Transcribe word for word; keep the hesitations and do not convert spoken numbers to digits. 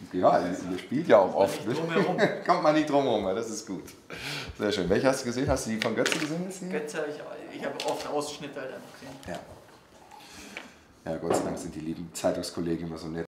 Ja, ihr spielt ja auch oft. Kommt man nicht drum herum. Kommt man nicht drum herum, das ist gut. Sehr schön. Welche hast du gesehen? Hast du die von Götze gesehen? Jetzt? Götze, ich, ich habe oft Ausschnitte halt einfach gesehen. Ja. Ja, Gott sei Dank sind die lieben Zeitungskollegen immer so nett.